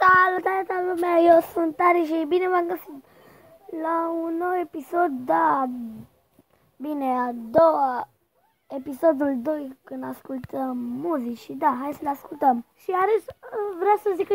Salutare lumea, eu sunt Tari și bine m-am găsit la un nou episod, da, bine, a doua, episodul 2, când ascultăm muzici și da, hai să-l ascultăm. Și Ares vrea să zică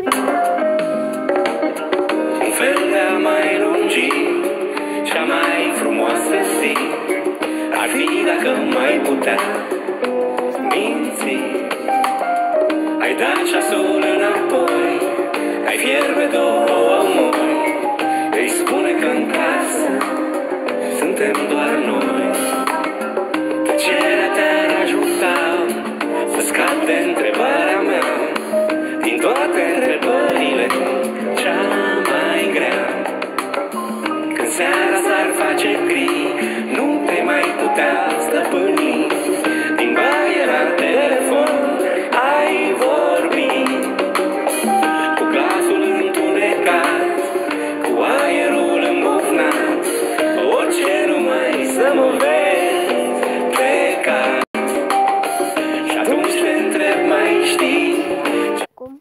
un fel de-a mai lungi cea mai frumoasă zi ar fi dacă mai putea minți. Ai dat ceasul înapoi, ai fierbe două moi, îi spune că în casă suntem doar noi. Tăcerea te-ar ajuta să scap de întrebarea mea, din toate întrebările cea mai grea. Când seara s-ar face gri, nu te mai putea stăpâni, din baie la telefon ai vorbit, cu glasul întunecat, cu aerul îmbufnat, orice numai să mă vezi plecat. Și atunci te întreb, mai știi cum?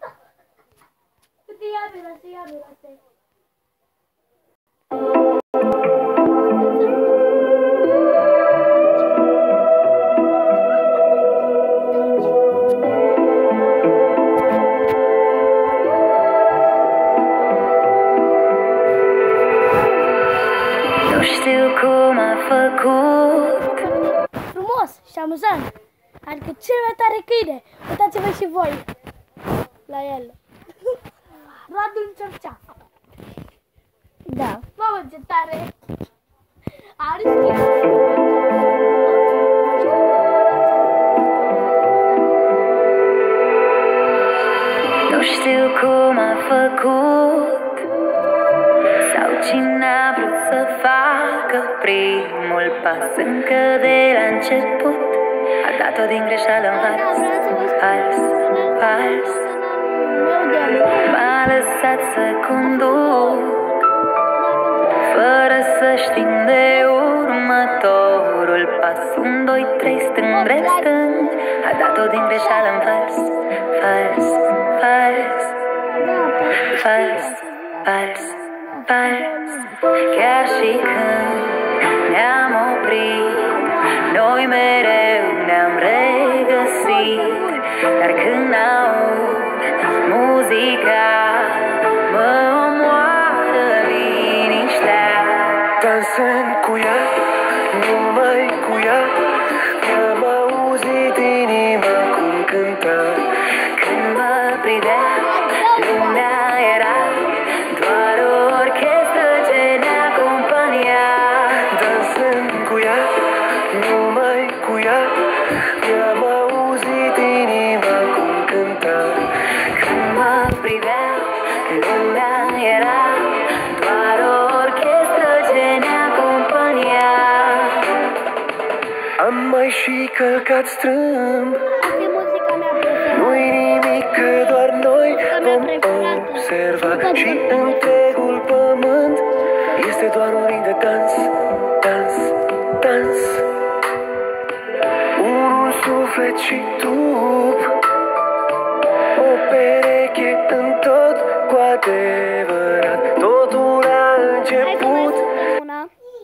Nu știu cum a făcut. Frumos și amuzant, adică cel mai tare câine, uitați-vă și voi la el. Radu Cercea. Da, mamă ce tare. Are Nu știu cum a făcut, sau cine a vrut să facă primul pas. Încă de la început a dat-o din greșeală în vals, vals, vals. M-a lăsat să conduc, fără să știm de următorul pas. 1, 2, 3, stâng, drept, stâng. A dat-o din greșeală în vals, vals, vals, vals, vals, vals. Chiar și când ne-am oprit, noi mereu ne-am regăsit. Dar când aud muzica, mă omoară liniștea. dansând cu ea, numai cu ea, mi-am auzit inima cum cânta. Când mă privea, lumea era doar o orchestră ce ne acompania. Dansând cu ea, numai cu ea, mi-am auzit inima cum cânta. Când mă privea, lumea era doar o orchestră ce ne acompania. Am mai și călcat strâmb, Asta e muzica mea preferată. nu-i nimic că doar noi vom observa. Și întregul pământ este doar un ring de dans, dans, dans. Un suflet și trup, o pereche în tot cu adevărat. Totul a Hai să mai început. ascultăm una.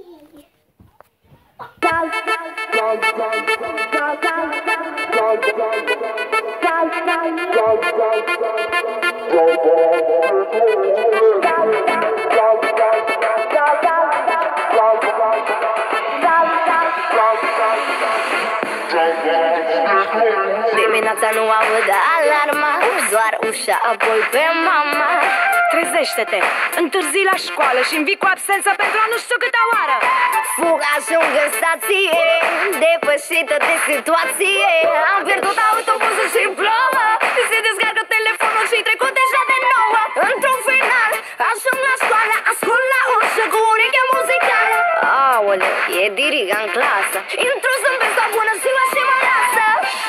Dimineața nu aud alarma, doar ușa, apoi pe mama. Trezește-te, întârzi la școală și învii cu absență pentru a nu știu câta oară. Fug, ajung în stație, depășită de situație. Am pierdut autobuzul și plouă, se descarcă telefonul și trecut deja de 9. Într-un final, ajung la școală, ascult la ușă cu urechea muzicală. Aoleu, e diriga în clasă, intru, zâmbesc, o bună ziua și mă lasă.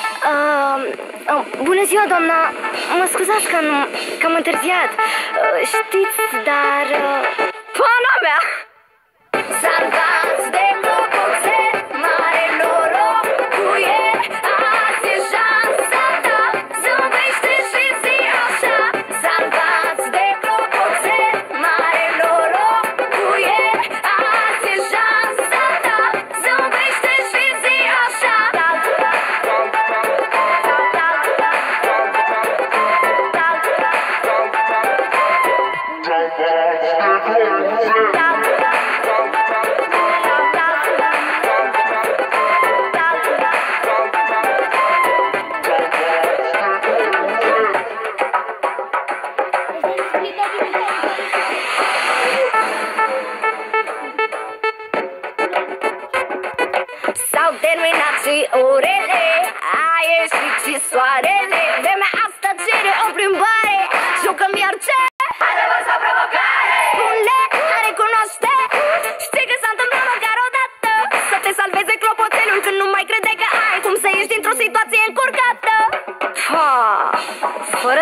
Bună ziua, doamna, mă scuzați că am întârziat. Știți, dar... Pana mea! Salvați de clopoțel, mare noroc cu el. Azi e șansa ta, zâmbește și zi așa. Salvați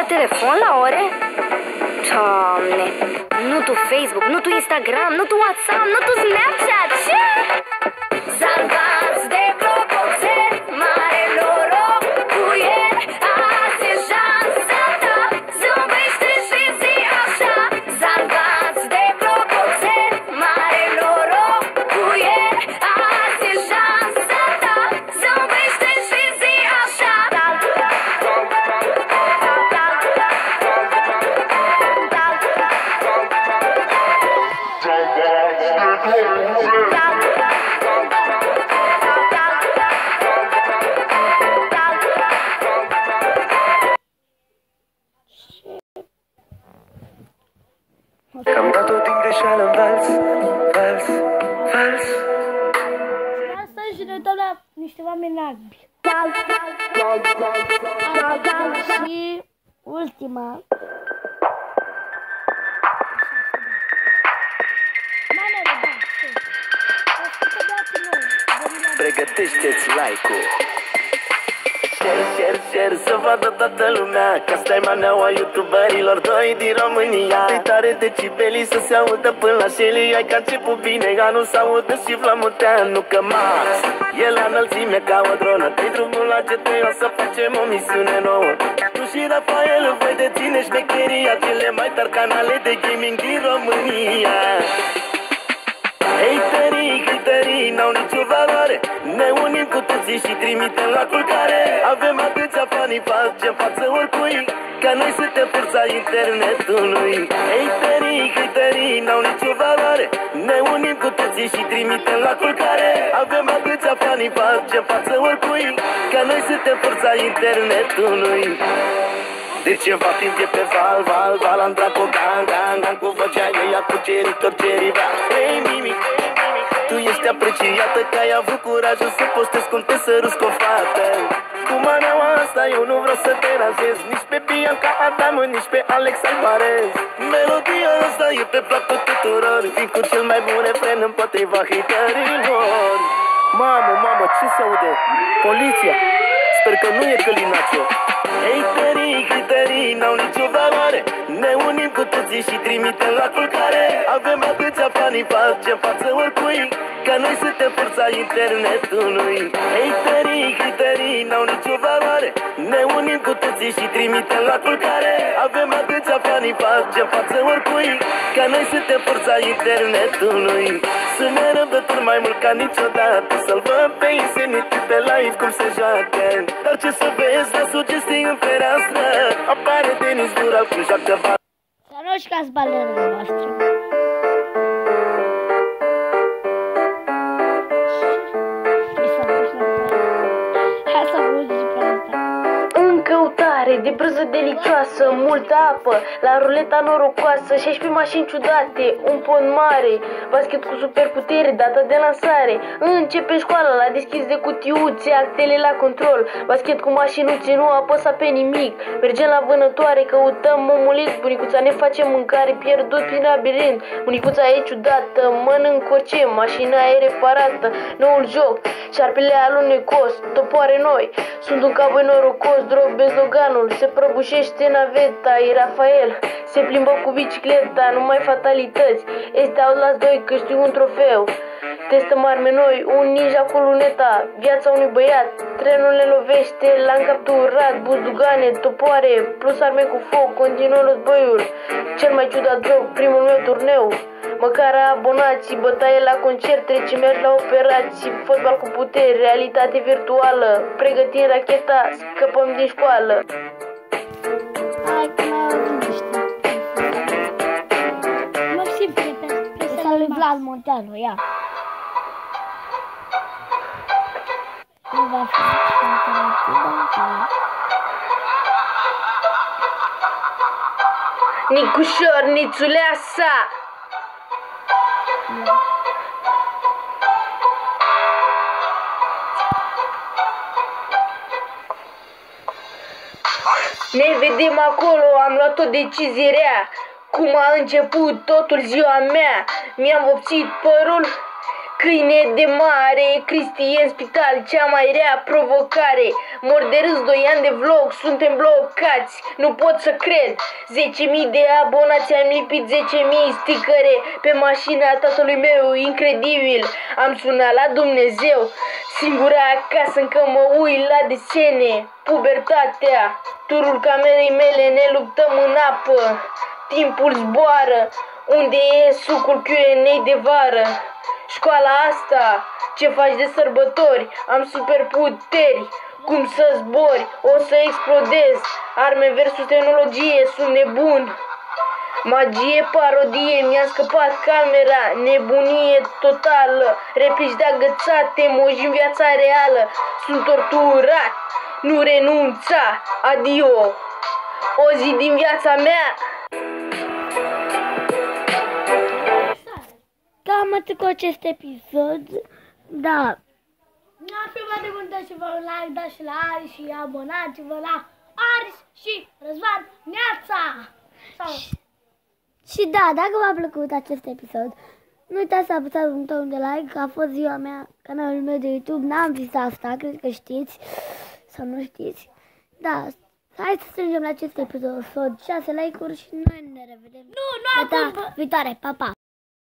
Fără telefon la ore? Doamne, nu tu Facebook, nu tu Instagram, nu tu WhatsApp, nu tu Snapchat, ce? Salvați de clopoțel, mare noroc cu el. Azi e șansa ta, zâmbește și zi așa. Salvați de clopoțel, mare noroc cu el. Azi e șansa ta, zâmbește și zi așa. Am dat-o din greșeală în vals, vals, vals. Asta și ne dăm la niște oameni albi. Și ultima. Manele, da, știu. O să dați noi. Pregătește-ți like-ul. Share, să vadă toată lumea că stai maneaua youtuberilor doi din România. E tare decibelii să se audă până la Shelly. Ai ca început bine, anul s-audă și Vlamuteanu. Că Max e la înălțime ca o dronă. Dă-i drumul la GTA, o să facem o misiune nouă. Tu și Rafael voi deține șmecheria, cele mai tari canale de gaming din România. Haterii n-au nicio valoare. Ne unim cu toții și trimitem la culcare. Avem atâția fani, facem față oricui, ca noi suntem forța internetului. Haterii n-au nicio valoare. Ne unim cu toții și trimitem la culcare. Avem atâția fani, facem față oricui, ca noi suntem forța internetului. De ceva timp e pe val, am dat cu gang, cu vocea ei, cu ceritor, ceriva. Hey, Mimi, tu ești apreciată că ai avut curajul să postezi cum te săruți cu o fată. Cu maneaua asta eu nu vreau să te deranjez, nici pe Bianca Adamu, nici pe Alex Alvarez. Melodia asta e pe placul tuturor, vin cu cel mai bun refren împotriva haterilor. Mamă, ce se aude? Poliția! Sper că nu e Călinacio. Haterii n-au nicio valoare. Ne unim cu toții și trimitem la culcare. Avem atâția fani, facem față oricui, ca noi suntem forța internetului. Haterii n-au nicio valoare. Ne unim cu toții și trimitem la culcare. Avem atâția fani, facem față oricui, ca noi suntem forța internetului. Sunt nerăbdători mai mult ca niciodată, să-l văd pe Insanity pe live cum se joacă. Dar ce să vezi la sugestii în fereastră, apare Denis Dural cu joacă bal. Să nu șcați balerele voastre. Hai să auzi și pe asta. În căutare de brânză delicioasă, multă apă, la ruleta norocoasă, 16 mașini ciudate, un pont mare, basket cu superputere, data de lansare. Începe școala, la deschis de cutiuțe, actele la control, basket cu mașinuțe, nu apăsa pe nimic. Mergem la vânătoare, căutăm omulic, bunicuța ne face mâncare, pierdut prin labirint. Bunicuța e ciudată, mănânc orice, mașina e reparată, noul joc, șarpele alunecos, topoare noi, sunt un cowboy norocos, drobesc loganul, se prăbușește naveta, e Rafael, se plimbă cu bicicleta, numai fatalități, este Outlast 2, câștig un trofeu, testăm arme noi, un ninja cu luneta, viața unui băiat, trenul ne lovește, l-am capturat, buzdugane, topoare, plus arme cu foc, continuă războiul, cel mai ciudat joc, primul meu turneu, măcar abonații, bătaie la concert, trece mergi la operații, fotbal cu puteri, realitate virtuală, pregătim racheta, scăpăm din școală. Hai că mai auzim niște. Mă simt pe să lui Vlad Monteanu, ia. Nu va fi alternativă. Nicușor, nițuleasa! Ne vedem acolo, am luat o decizie rea. Cum a început totul ziua mea, mi-am vopsit părul Câine de mare, Cristi e în spital, cea mai rea provocare. Mor de râs, 2 ani de vlog, suntem blocați, nu pot să cred. 10.000 de abonați, am lipit 10.000 sticăre pe mașina tatălui meu, incredibil. Am sunat la Dumnezeu, singura acasă încă mă uit la desene. Pubertatea, turul camerei mele, ne luptăm în apă. Timpul zboară, unde e sucul Q&A de vară? Școala asta, ce faci de sărbători? Am superputeri, cum să zbori, o să explodez. Arme versus tehnologie, sunt nebun. Magie, parodie, mi-a scăpat camera. Nebunie totală, replici de agățate, moji în viața reală. Sunt torturat, nu renunța, adio, o zi din viața mea. Cam atât cu acest episod. Da. Ne-am filmat de mult, dați-vă un like, dați și la Aris și abonați-vă la Aris și Răzvan Neața. Și da, dacă v-a plăcut acest episod, nu uitați să apăsați butonul de like, că a fost ziua mea, canalul meu de YouTube, n-am zis asta, cred că știți sau nu știți. Da, hai să strângem la acest episod 6 like-uri și noi ne revedem. Nu, viitoare, pa, pa!